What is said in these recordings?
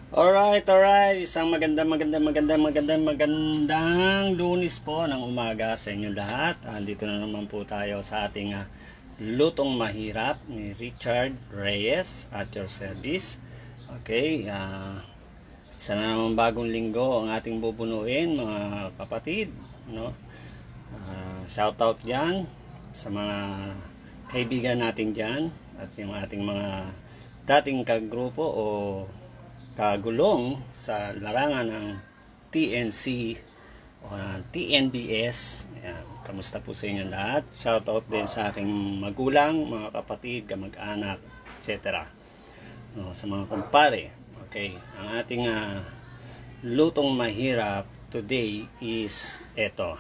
Alright. Isang magandang Lunes po ng umaga sa inyo lahat. Andito na naman po tayo sa ating lutong mahirap ni Richard Reyes at your service. Okay, isa na naman bagong linggo ang ating bubunuin, mga kapatid, no? Shout out diyan sa mga kaibigan natin diyan at yung ating mga dating kagrupo o kagulong sa larangan ng TNC o TNBS. Ayan, kamusta po sa inyo lahat? Shoutout din sa aking magulang, mga kapatid, kamag-anak, etc. No, sa mga kumpare. Okay, ang ating lutong mahirap today is eto.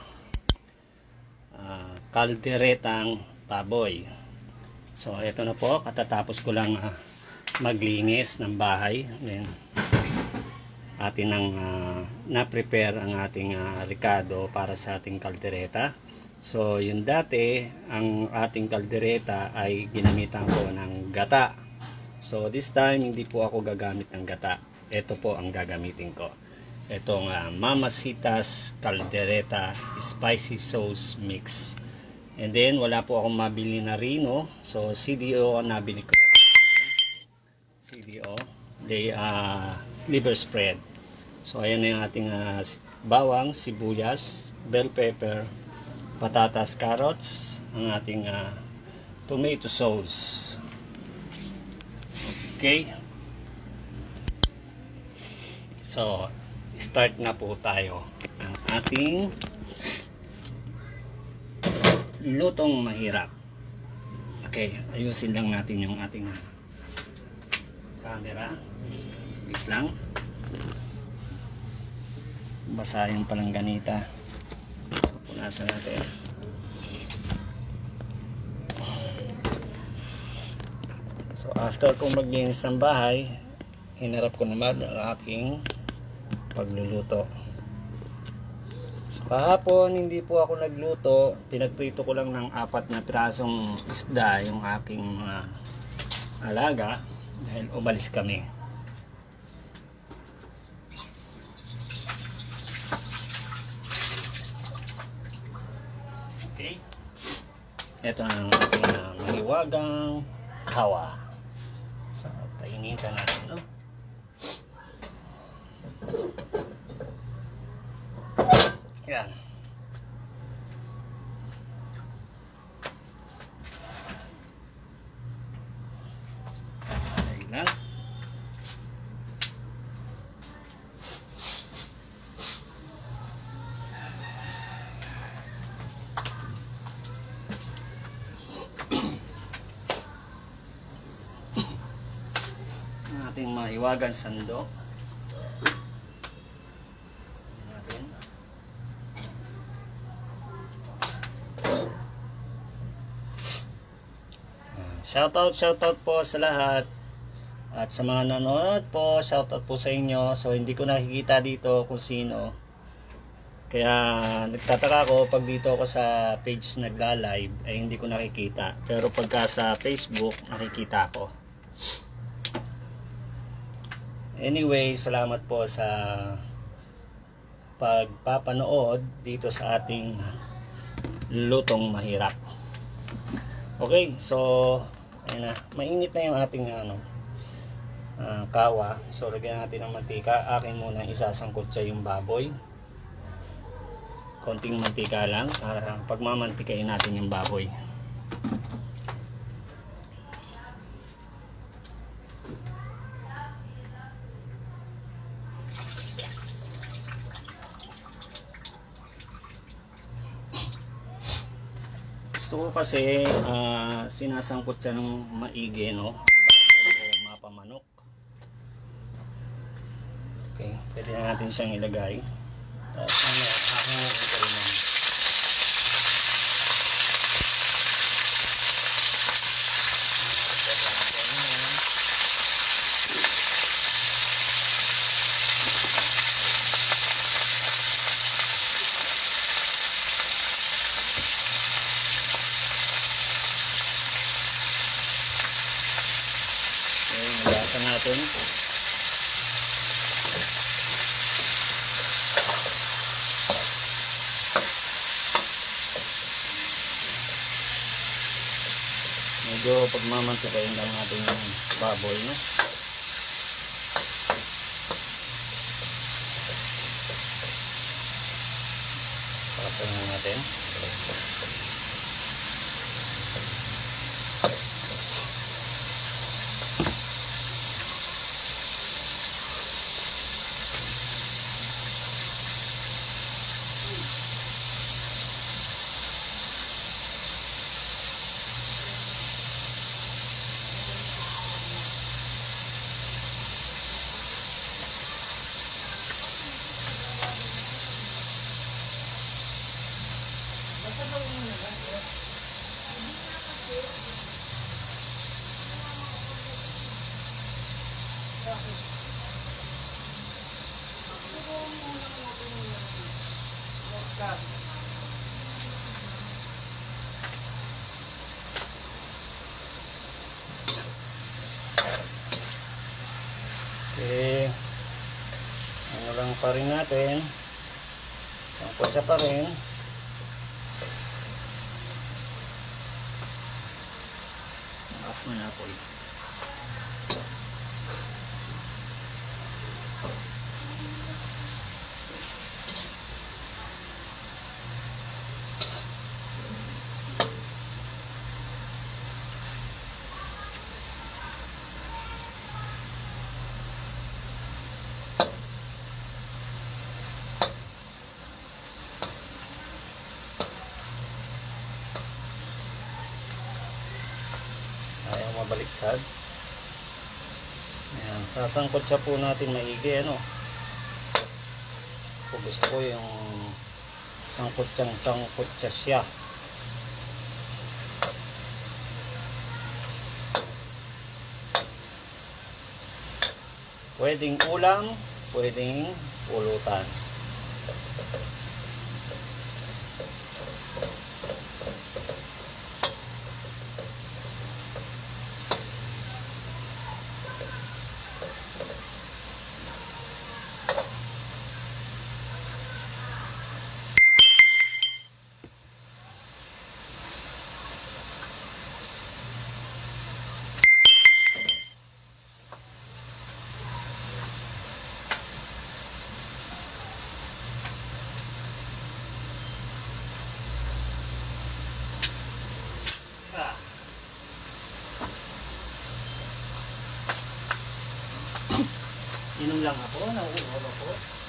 Kalderetang baboy. So eto na po, katatapos ko lang maglinis ng bahay. Then atin ang na-prepare ang ating ricado para sa ating kaldereta. So yung dati ang ating kaldereta ay ginamitan ko ng gata. So this time hindi po ako gagamit ng gata. Ito po ang gagamitin ko. Itong Mamacita's Caldereta Spicy Sauce Mix. And then wala po akong mabili na rino. So CDO ang nabili ko. CDO, liver spread. So ayan na yung ating bawang, sibuyas, bell pepper, patatas, carrots, ang ating tomato sauce. Okay, so start na po tayo ang ating lutong mahirap. Okay, ayusin lang natin yung ating camera. Wait lang. Basa yung palangganita. So, punasan natin. So, after kong maglinis ng bahay, hinarap ko naman ang aking pagluluto. So, kahapon hindi po ako nagluto. Pinagprito ko lang ng 4 na pirasong isda yung aking mga alaga. Dahil umalis kami. Okay. Ito ang ating mahiwagang kawa. So, painitan natin, no? Yan. Ayan. Ating maiwagan sandok. Shoutout po sa lahat. At sa mga nanonood po, shoutout po sa inyo. So hindi ko nakikita dito kung sino. Kaya nagtataka ko pag dito ako sa page nagla-live ay hindi ko nakikita. Pero pagka sa Facebook nakikita ko. Anyway, salamat po sa pagpapanood dito sa ating lutong mahirap. Okay, so ayun na, mainit na yung ating kawa. So lagyan natin ng mantika. Akin muna isasangkot sa yung baboy. Konting mantika lang para pagmamantikain natin yung baboy. Gusto ko kasi sinasangkot siya ng maigi, no? Baboy o mapamanok. Okay, pwede na natin siyang ilagay. Tapos hahanguin ko rin yan. Okay, nilasa natin. medyo pagmamantikain lang natin yung baboy, no? Pakasin natin. Okay, ano lang pa rin natin, sangkot siya pa rin. Taas mo na po. Ayaw mabaliktad. Ayan, sasangkot siya po natin maigi, ano. Kung gusto ko yung sangkot siya. Pwedeng ulam, pwedeng pulutan. Inom lang ako, nauuhaw ako.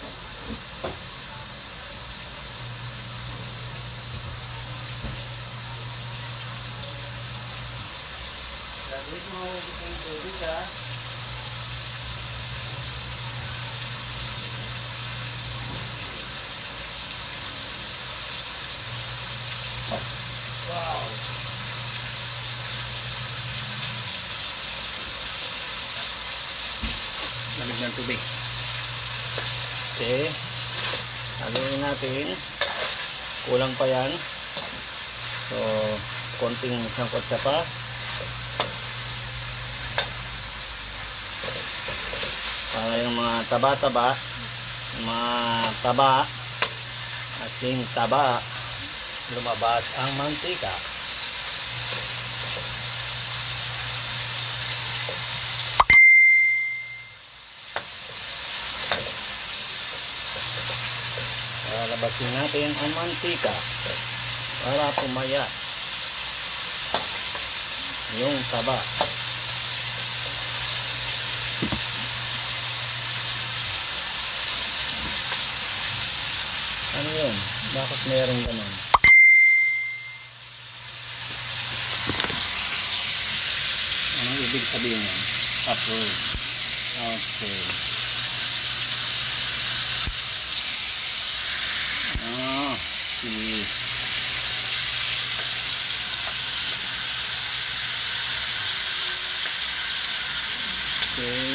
Lagay mo yung tubig, ha. Wow! Lamig ng tubig. Okay. Lagyan natin. Kulang pa yan. So, konting sangkot siya pa. Para yung mga taba-taba, mga taba, asing taba, lumabas ang mantika. Labasin natin ang mantika para pumaya yung taba. Ano yun? Bakit meron ganun? Anong ibig sabihin yan? Approve. Okay. See. Okay.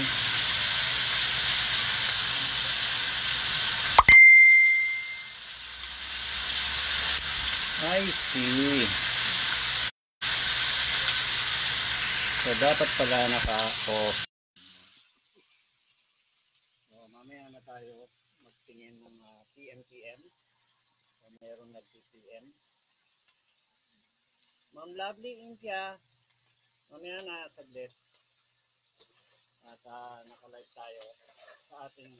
I see. So dapat pala naka-off. So mamaya na tayo magtingin ng PM. So mayroong nag-PM. Ma'am Lovely India. Mamaya na saglit at naka-live tayo sa ating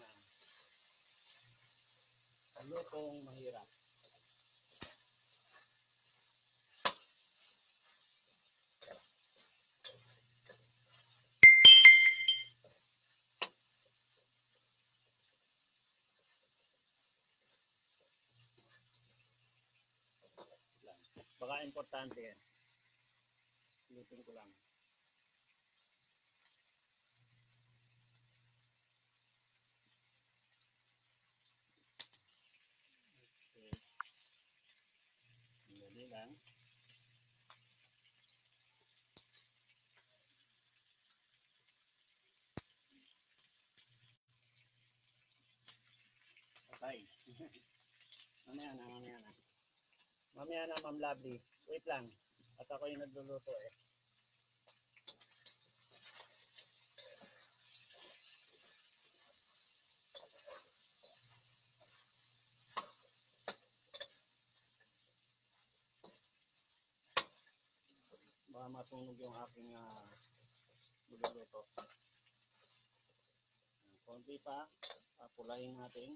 lutong mahirap. Baka importante yan. Silipin ko lang. Okay. Dali lang. Okay. Mamaya na, mamaya na. Mamaya na, Ma'am Lovely. Wait lang. At ako yung nagluluto eh. Baka masunog yung aking niluluto. Konti pa. Pulahin natin.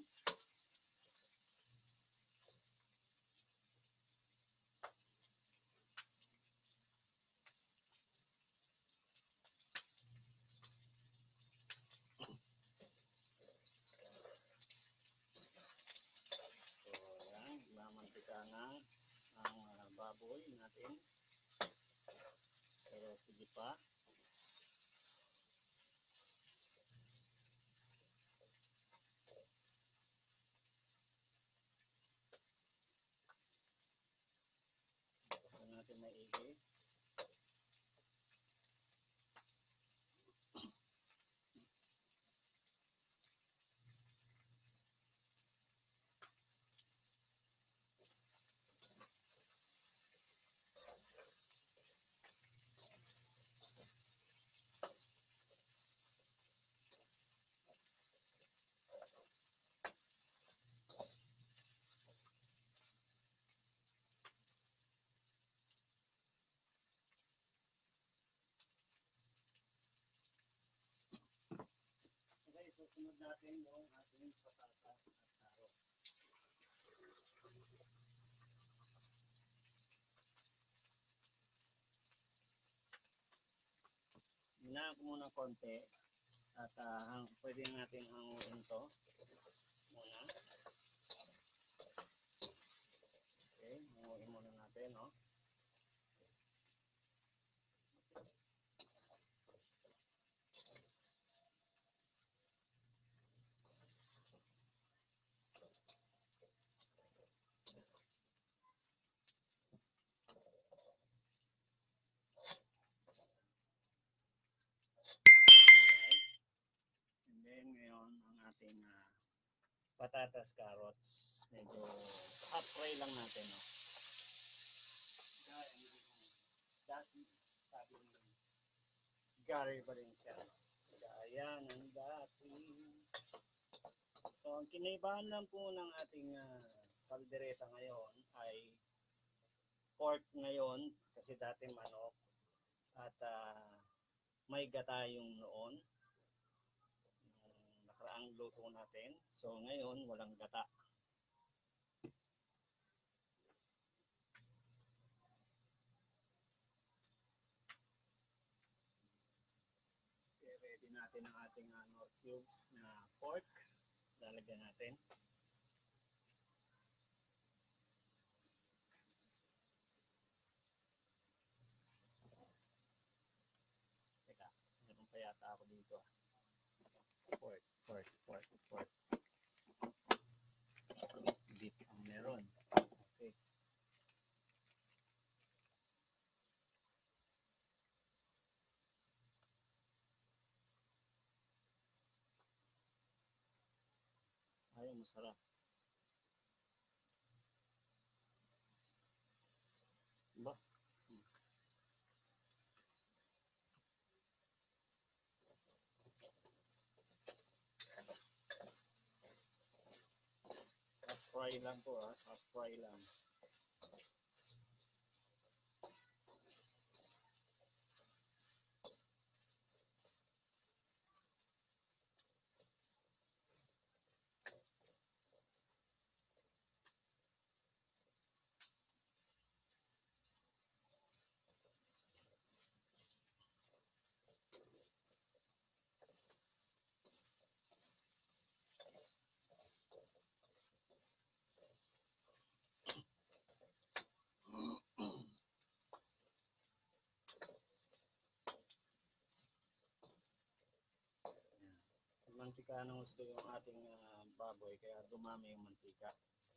So, yan. Mamantika na ang baboy natin. Pero sige pa. Ito natin maigi. Okay, susunod natin yung ating patatas at carrot. Hinaan ko muna konti at pwede natin hanguin to muna. Okay, hanguin muna natin, no? And then ngayon ang ating patatas, carrots, medyo hot fry lang natin, no? Dati, sabi ni Gary Valencia, gaya ng dati. So, ang kinaibahan lang po ng ating kaldereta ngayon ay pork ngayon, kasi dati manok, at may gata yung noon. Nakaraang luto natin. So, ngayon, walang gata. Ready natin ang ating Knorr cubes na pork. Lalagyan natin. Teka, meron pa yata ako dito. Pork. Beef ang meron. Okay. Ay, masarap. Ba? Half fry lang po, half fry lang. mantika ng gusto yung ating baboy, kaya dumami yung mantika.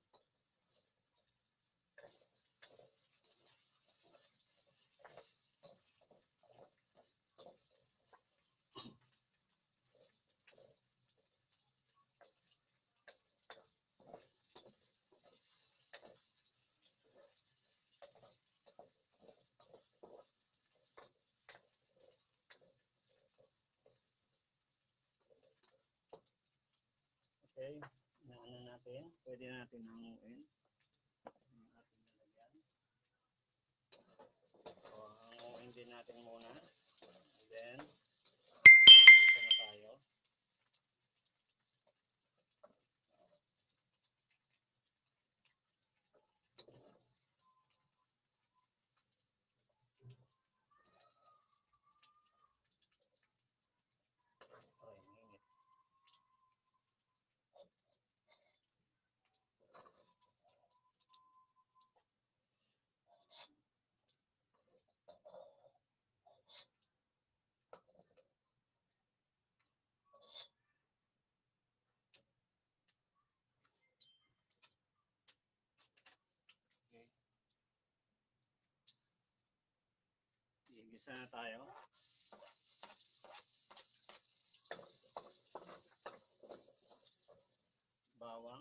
Okay, naano natin, pwede natin hanguin ang ating lalagyan. So, hanguin din natin muna. And then, isa na tayo. Okay, mainit. Okay. Igisa na tayo. Bawang.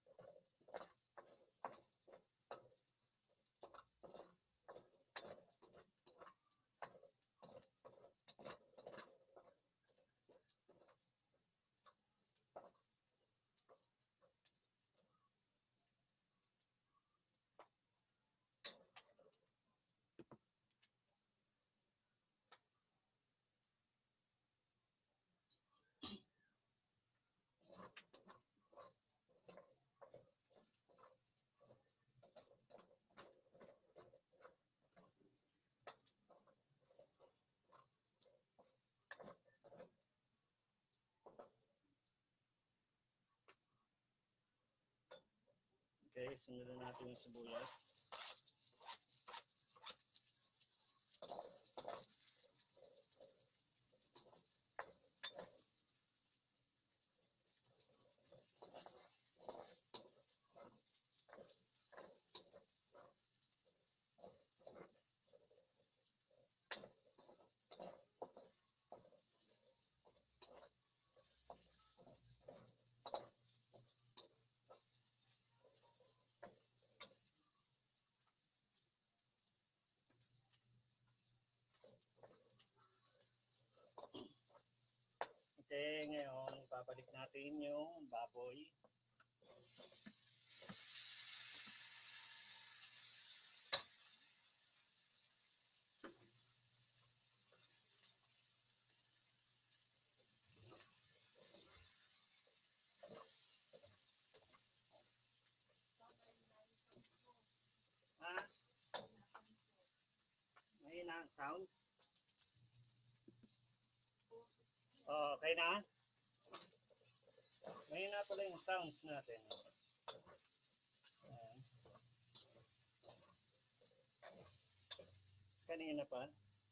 Okay, sundan natin yung sibuyas. Okay, ngayon, babalik natin yung baboy. Ah, mahina ang sounds. Oh, okay na? Mahina pala yung sounds natin. Ayan. Kanina pa.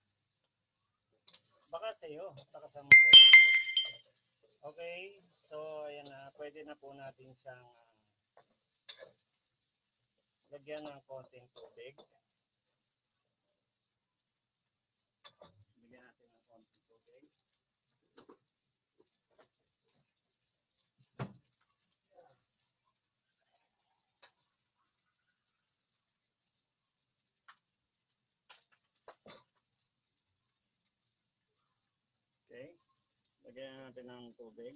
Baka sa'yo. Baka sa mo sa'yo. Okay, so ayan na. Pwede na po natin siyang lagyan ng konting tubig. Bigyan natin ng konting tubig. Okay, lagyan natin ng tubig.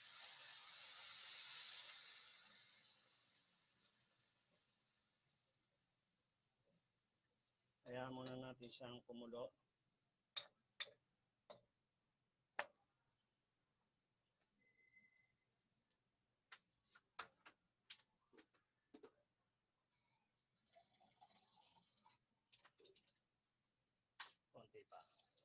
Kaya muna natin siyang kumulo. Konti pa.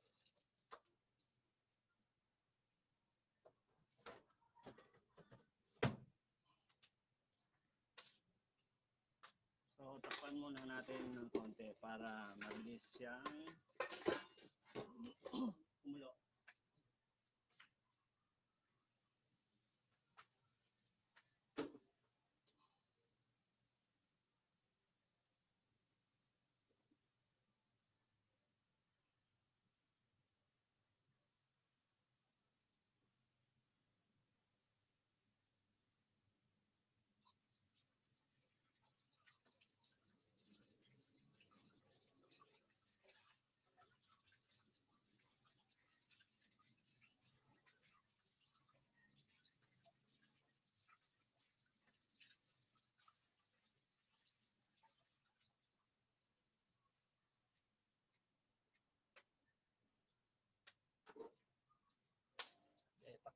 So, takpan muna natin ng konti para mabilis siyang kumulo.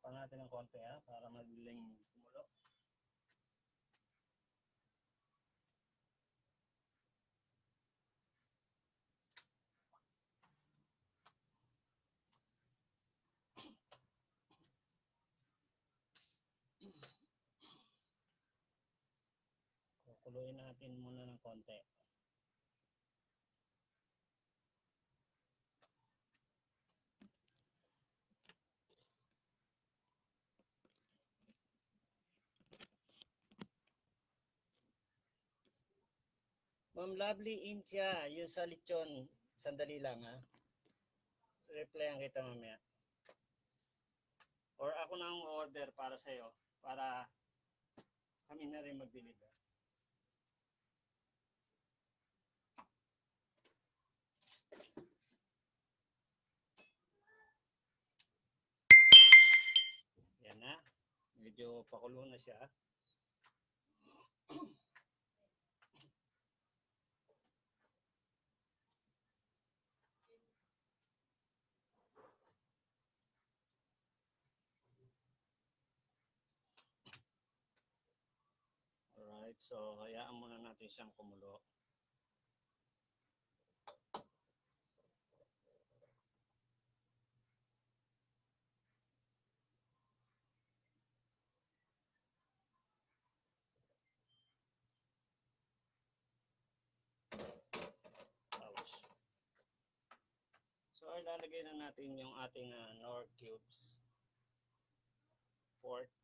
Takpan natin ng konti para madaling kumulo. Kukuluin natin muna ng konti. Ma'am Lovely Intia, yung sa lechon, sandali lang Replyan kita mamaya. Or ako na ang order para sa'yo, para kami na rin mag-deliver. Yan na. Medyo pakulo na siya. Alright, so hayaan muna natin siyang kumulo. So ilalagay na natin yung ating Knorr cubes. Pork.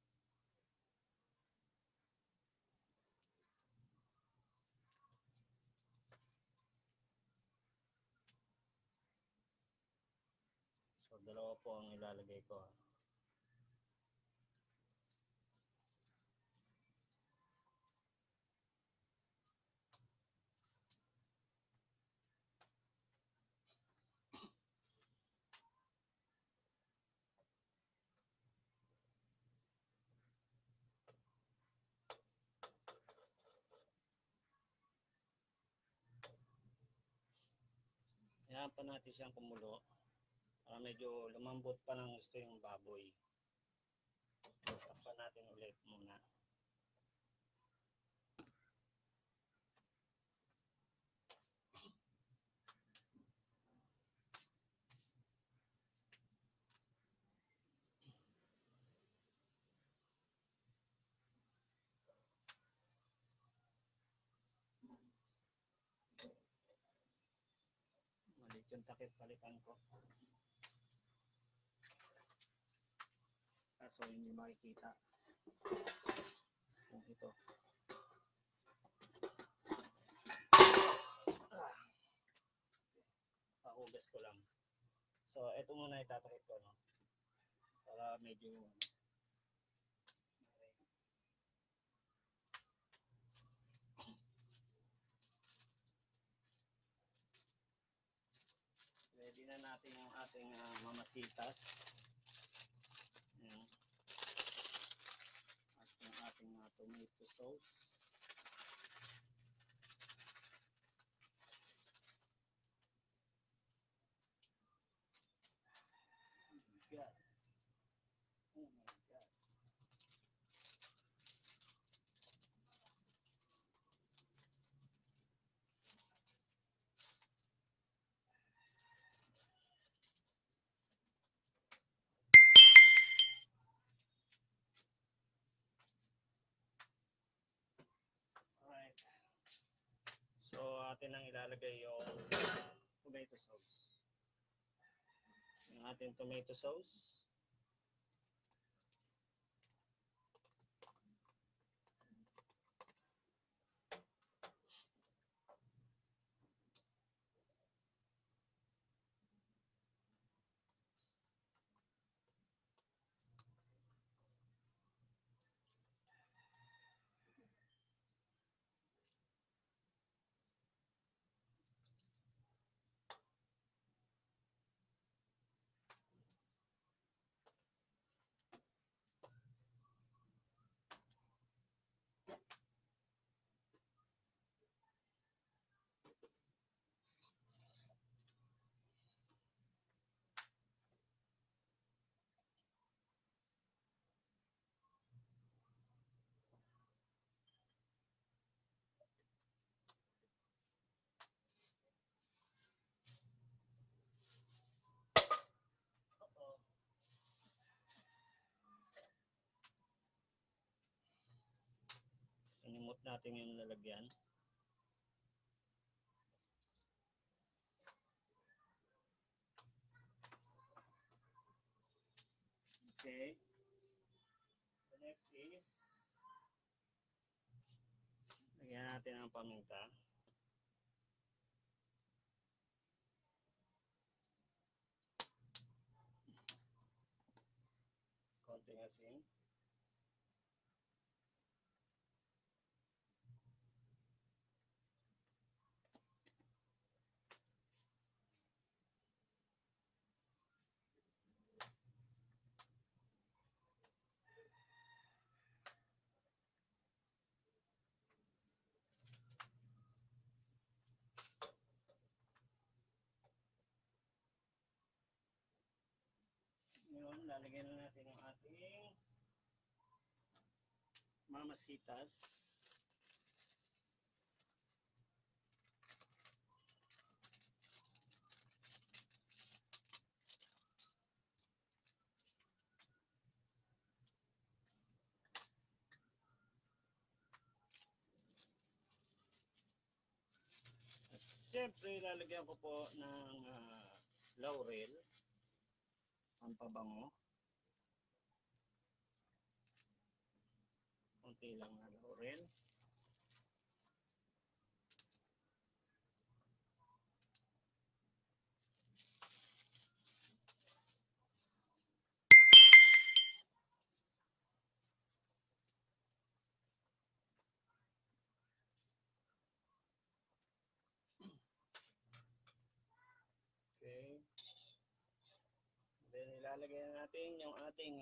So dalawa po ang ilalagay ko. Hayaan pa natin siyang kumulo. Para medyo lumambot pa ng gusto yung baboy. Takpan natin ulit muna. Malit yung takip, palitan ko. Kaso hindi makikita kung ito. Pahugas ko lang. So ito muna itatakip ko, no? Para medyo ready na natin yung ating mamasitas. Ayan. At yung ating tomato sauce. Oh my God. Oh my God. Alright. So atin ang ilalagay yung tomato sauce. Yung ating tomato sauce. Sinimot natin yung lalagyan. Okay. The next is lagyan natin ang paminta. Konting asin. Ngayon, lalagyan na natin ang ating mamasitas. At siyempre, lalagyan ko po ng laurel, pampabango. Konti lang na laurel. Okay. Then ilalagay na natin yung ating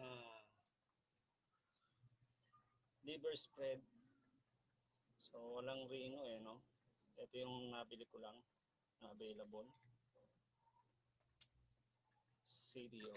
liver spread. So walang rino no. Ito yung nabili ko lang na available. CDO.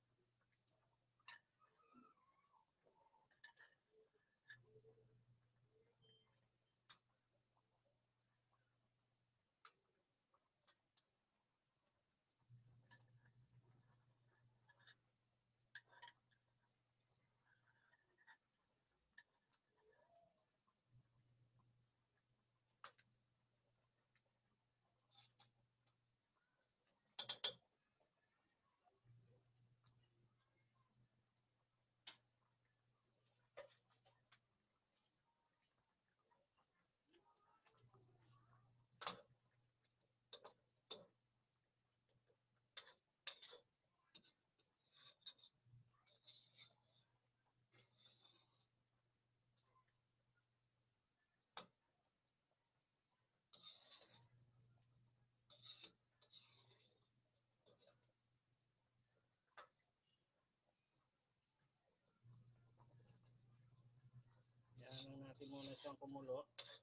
Yan natin muna siyang kumulo.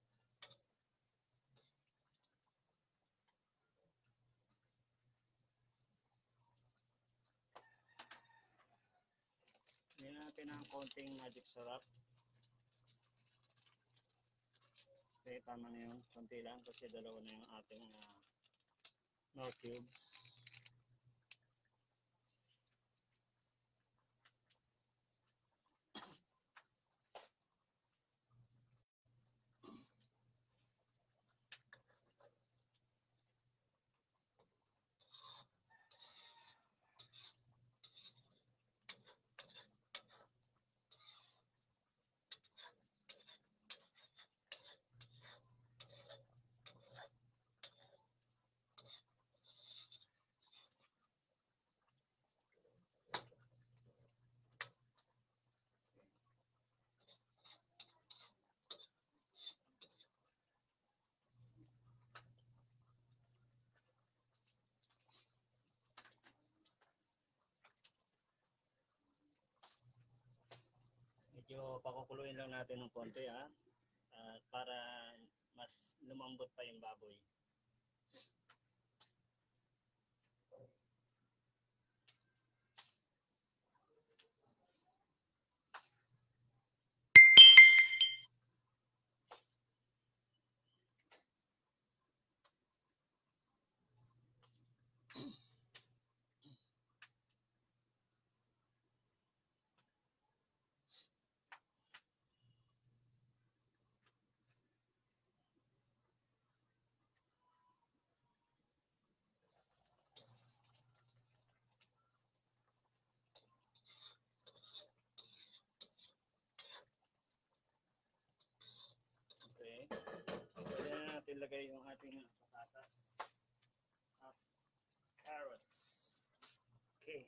Yan natin ang konting magic syrup. Okay, tama na yun. Konti lang kasi dalawa na yung ating no cubes. Medyo pakukuluin lang natin ng konti para mas lumambot pa yung baboy. ilagay yung ating patatas at carrots. Okay.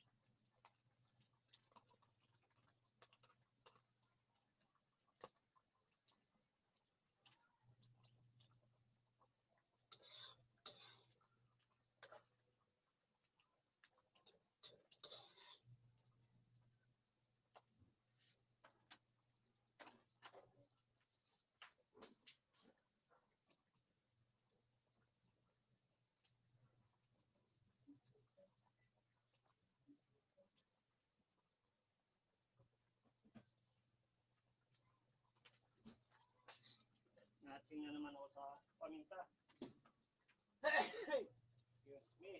Nating na naman ako sa paminta. Excuse me.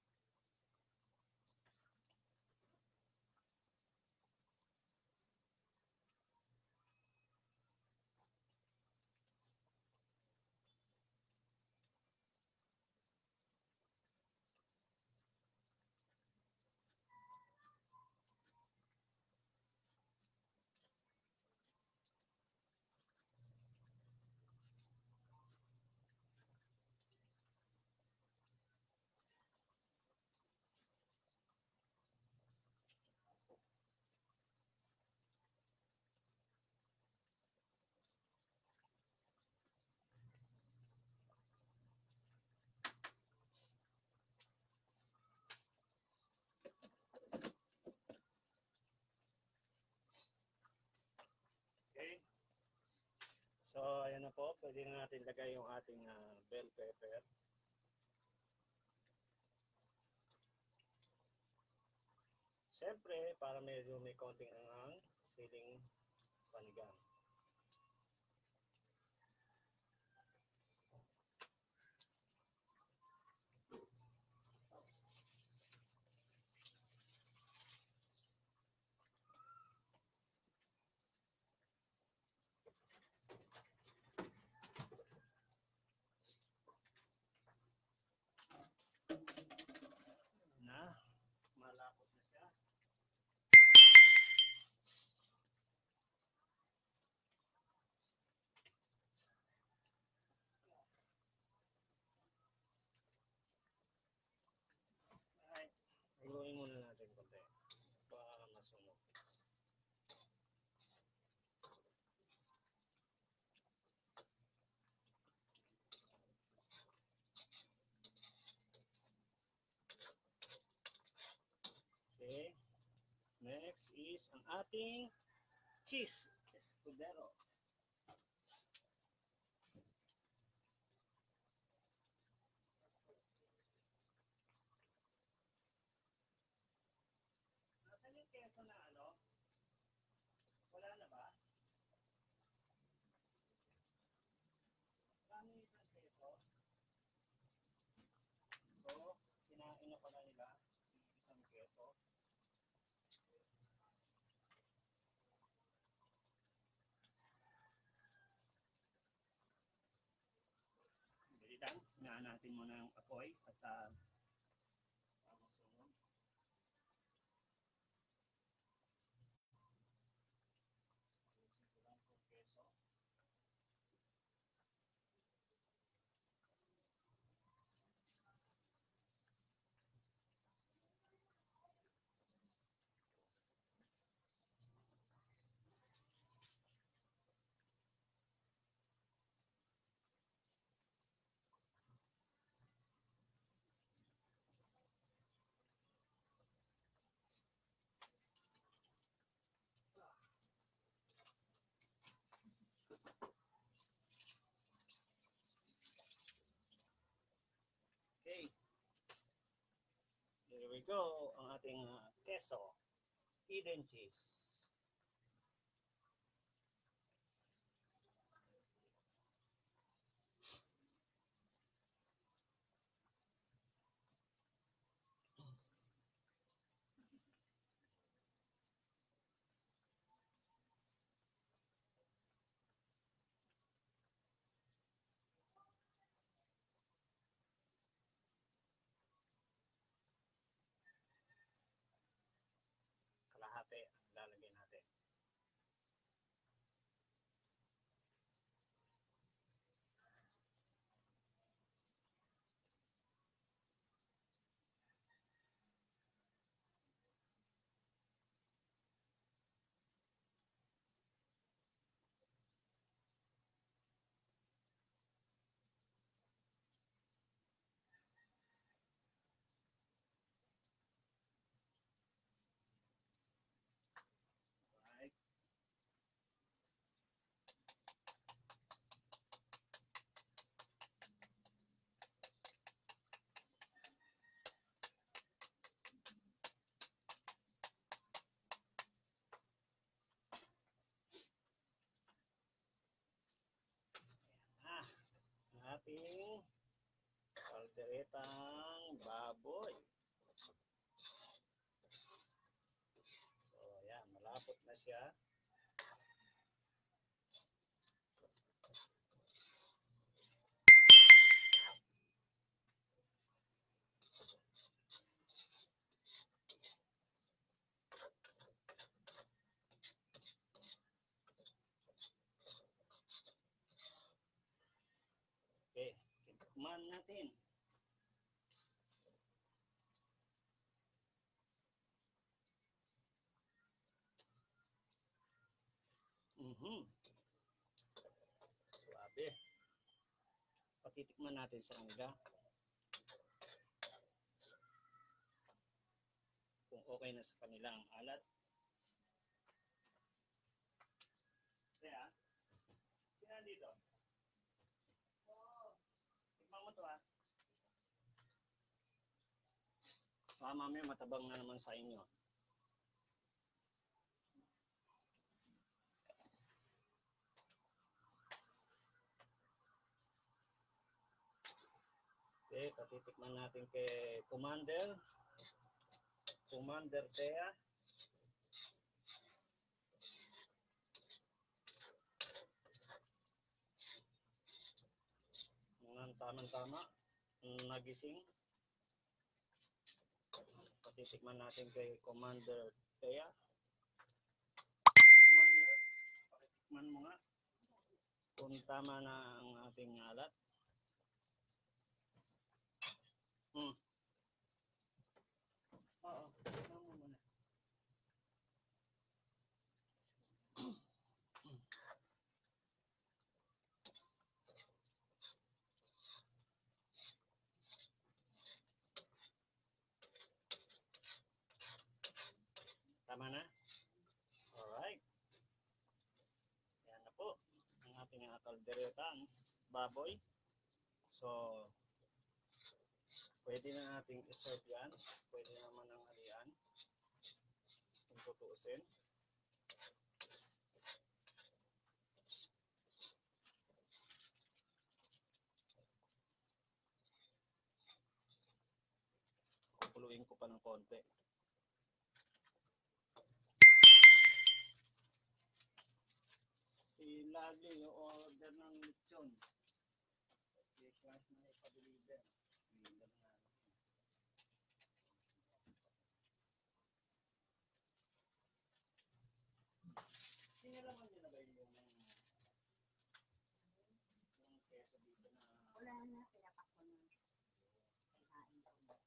Okay. So, ayan na po. Pwede na natin lagay yung ating bell pepper. Siyempre, para medyo may konting angang, siling panigang. Na, malapot na siya. Ay, haluin muna natin konti para masunog. Okay. Next is ang ating cheese escudero. Nasaan yung keso na ano? Wala na ba? Marami isang keso. So, kinain na pala nila yung isang keso. Dali lang, hinaan natin muna yung apoy at masunog. Ayusin ko lang yung keso. Okay. Here we go, ang ating keso, Eden cheese. Kalahati ang lalagay ating kalderetang baboy. So, ayan, malapot na siya. Okay, tikman natin. Suabe. Patitikman natin sa kanila kung okay na sa kanila ang alat. Kaya, sino dito? Tikman mo to ha. Mamaya matabang na naman sa inyo. Okay, patitikman natin kay Commander Thea. Ang tamang-tama, nagising. Patitikman natin kay Commander Thea. Commander, patitikman mo nga kung tama na ang ating alat. Oo, tikman mo muna. Tama na? Alright. Yan na po ang ating kalderetang baboy. So, pwede na nating i-serve yan. Pwede naman ang halian. Kung tutuusin. Kukuluin ko pa ng konti. Si Lagi yung order ng lechon. Request na ipa-deliver. Deliver na. Sinalaman niyo na ba yung keso dito na... Wala na, pinapak ko na. Kain ko na.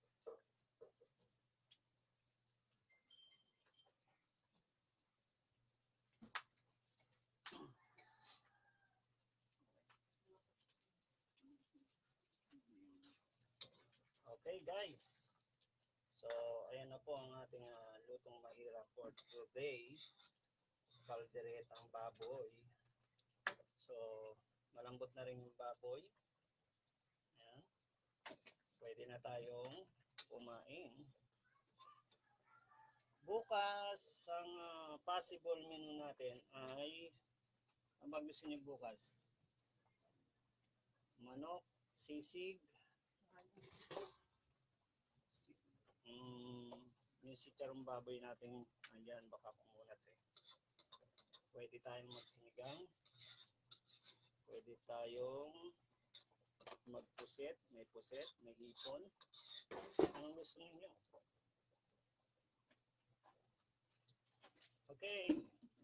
Okay guys, so ayan na po ang ating lutong mahirap for today, kalderetang baboy. So malambot na rin yung baboy. Ayan. Pwede na tayong kumain. Bukas ang possible menu natin ay ang gusto niyo bukas? Manok, sisig, yung sicharong baboy natin andyan, baka pumunat eh. Pwede tayong magsinigang, pwede tayong magpusit, may hipon. Anong gusto ninyo? Okay.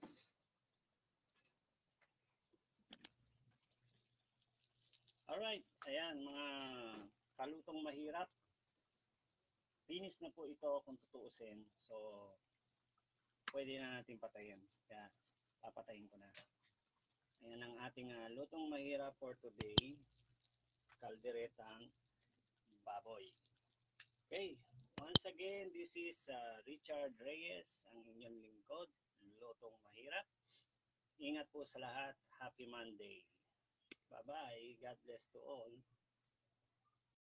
Alright, ayan mga kalutong mahirap. Finish na po ito kung tutuusin. So, pwede na natin patayin. Kaya, papatayin ko na. Ayan ang ating lutong mahirap for today. Kalderetang baboy. Okay, once again, this is Richard Reyes, ang inyong lingkod, Lutong Mahirap. Ingat po sa lahat. Happy Monday. Bye-bye. God bless to all.